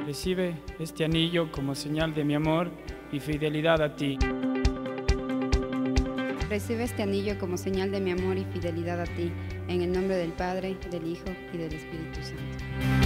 Recibe este anillo como señal de mi amor y fidelidad a ti. Recibe este anillo como señal de mi amor y fidelidad a ti, en el nombre del Padre, del Hijo y del Espíritu Santo.